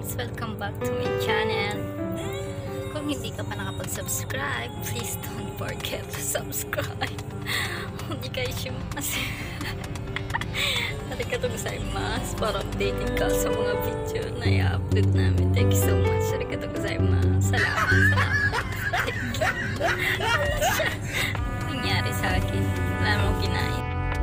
guys! Welcome back to my channel. Kung hindi ka pa nakapag-subscribe, please don't forget to subscribe. Onegaishimasu. Arigatou gozaimasu. Para updated ka sa mga video na i-upload namin. Thank you so much. Arigatou gozaimasu. Salamat. Thank you. Ano siya? Nangyari sa akin. Wala mo kinain.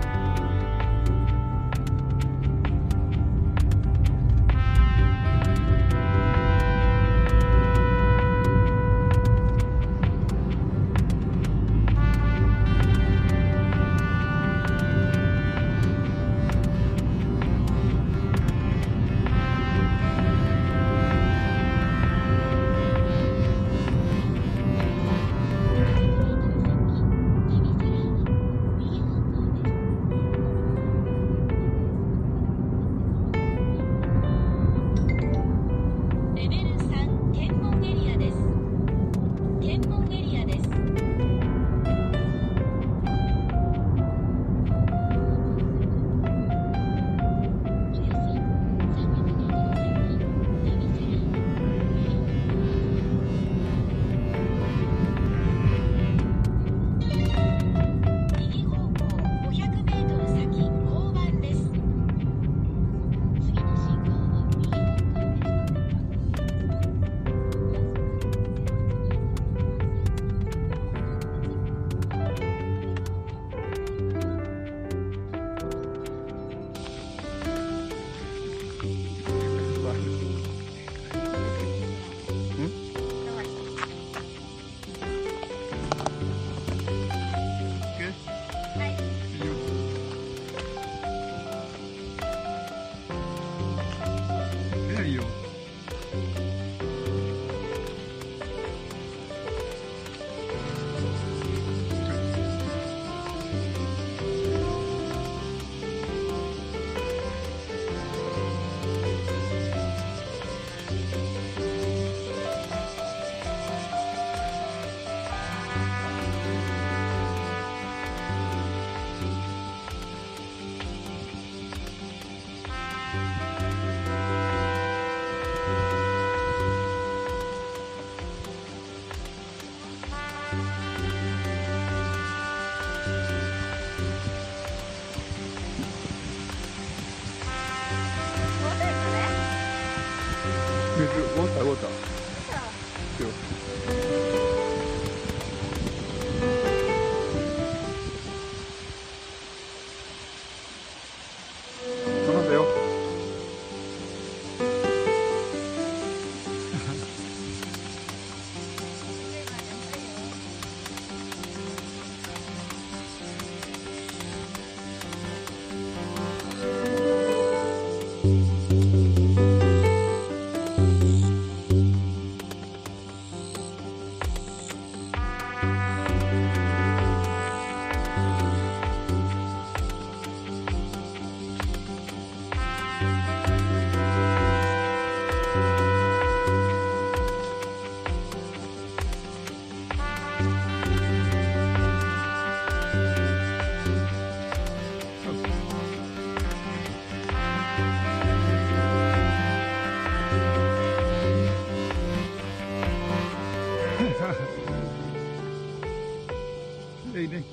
Water. Sure. 頼んだよ。いいね。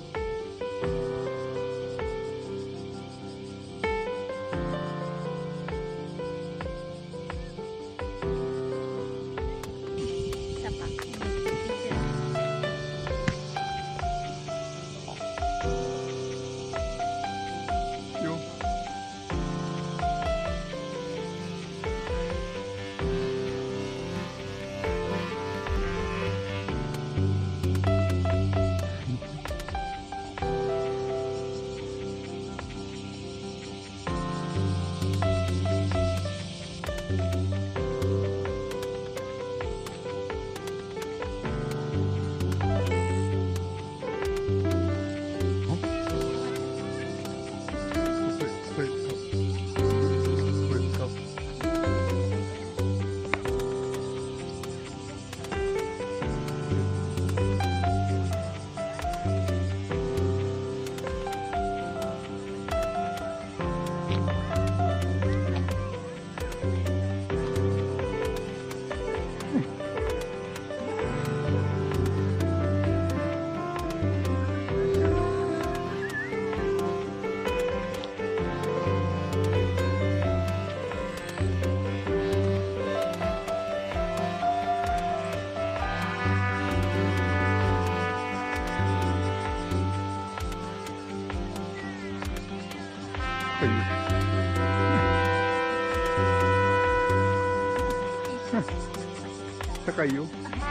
高いよ。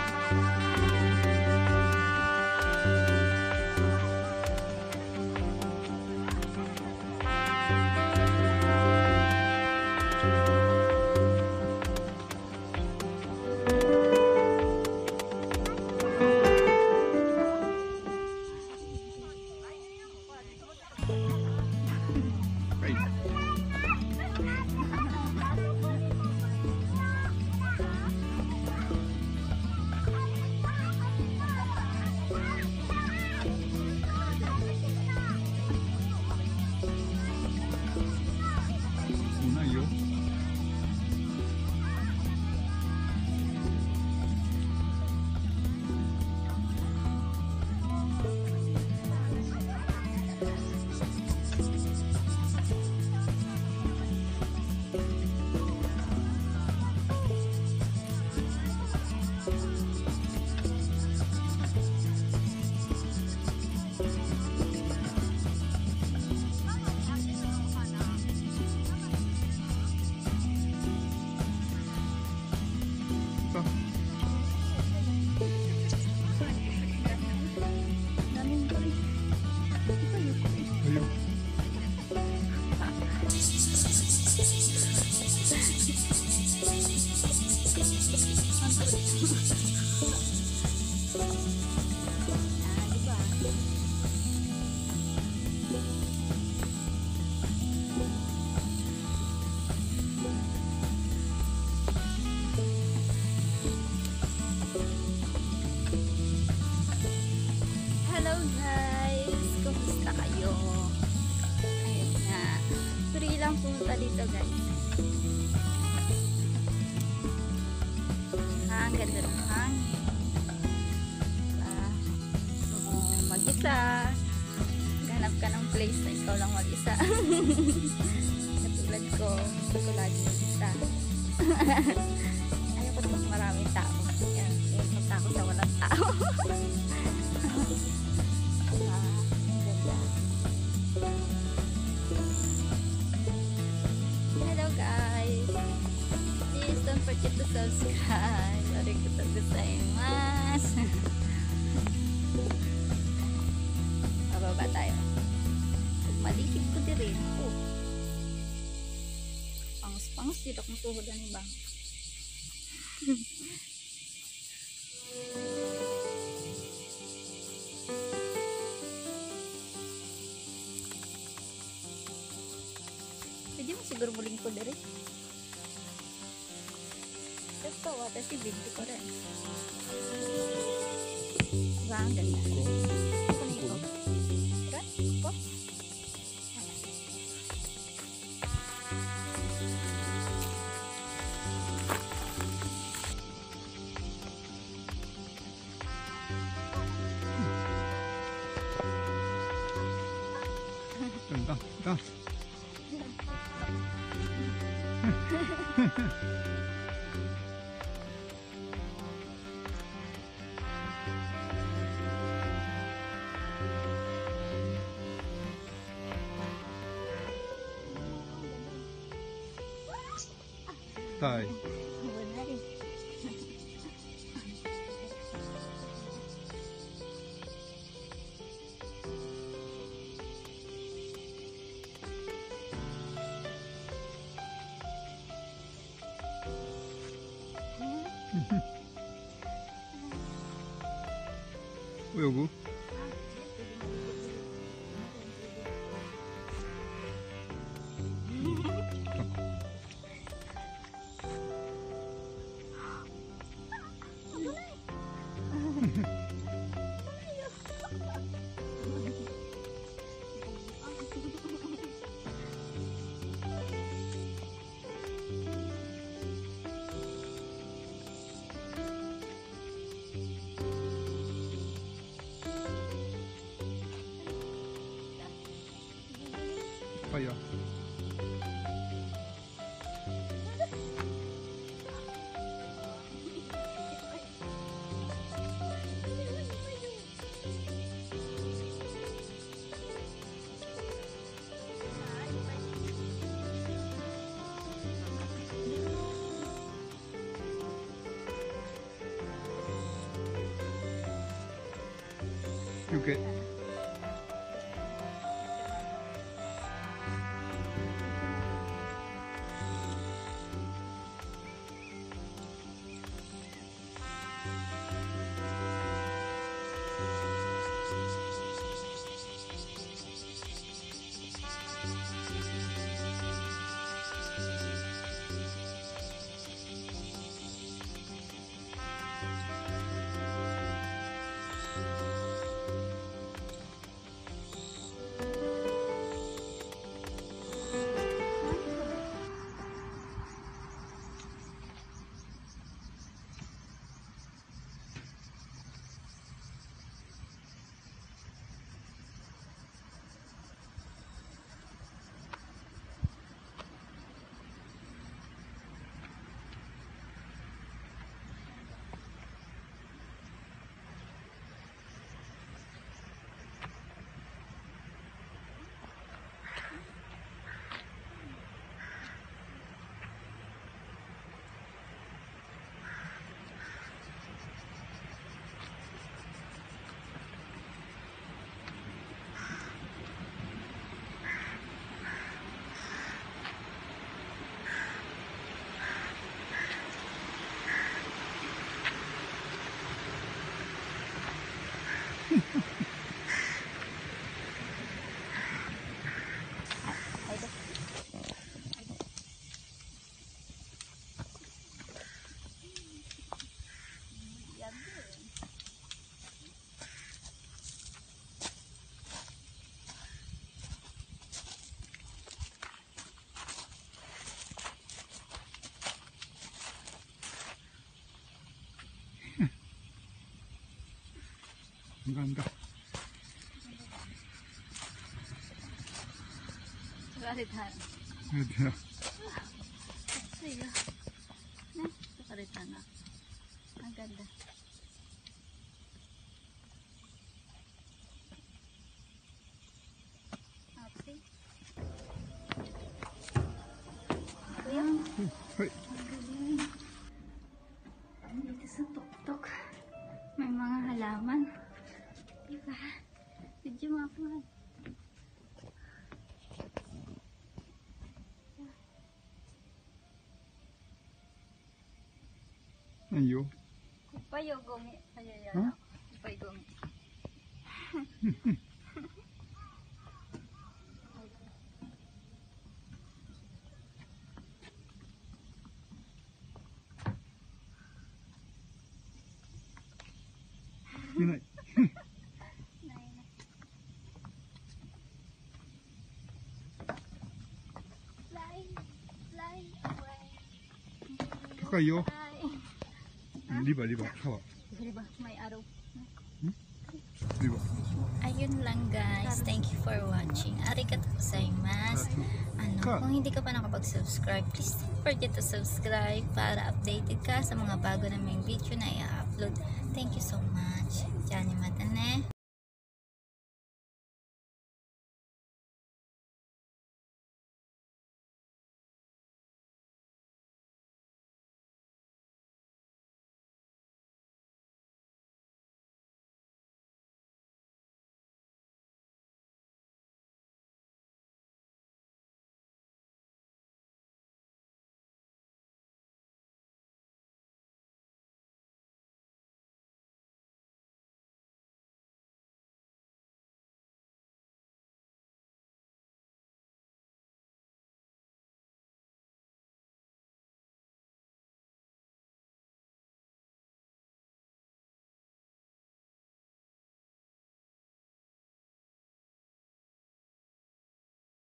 Punta dito guys. Ang ganda ng hangin. Mag-isa. Ganap ka ng place na ikaw lang mag-isa. Katulad ko, gusto ko lagi mag-isa. Ayaw ko naman maraming tao. Yan, punta ako sa walang tao. Ang ganda. Guys, please don't forget to subscribe. Oiricho gozaimasu. Bababa tayo. Malikit ko din rin. Pangus-pangus dito kung tuhodan ni bang. Pwede mo siguro muling ko dari. Ito, watashi video ko rin. Diba, ang ganda. Ako na ito. Diba? Ito? Ito. Tay. Uyogu? Okay. Ang ganda. Karitan. Ganda. Sige. Karitan na. Ang ganda. Ate. Kuya. Hoy. Dito sa tuktok. May mga halaman. Diba? Medyo mapahal. Ayo. Payogongi. Ayan. Huh? Payogongi. Yun ay. Fly away. Kakayo. Liba. Kawa. Diba? May araw. Liba. Ayun lang guys. Thank you for watching. Arigatou gozaimasu. Kung hindi ka pa nakapag-subscribe, please don't forget to subscribe para updated ka sa mga bago naming video na i-upload. Thank you so much. Diyan mata ne.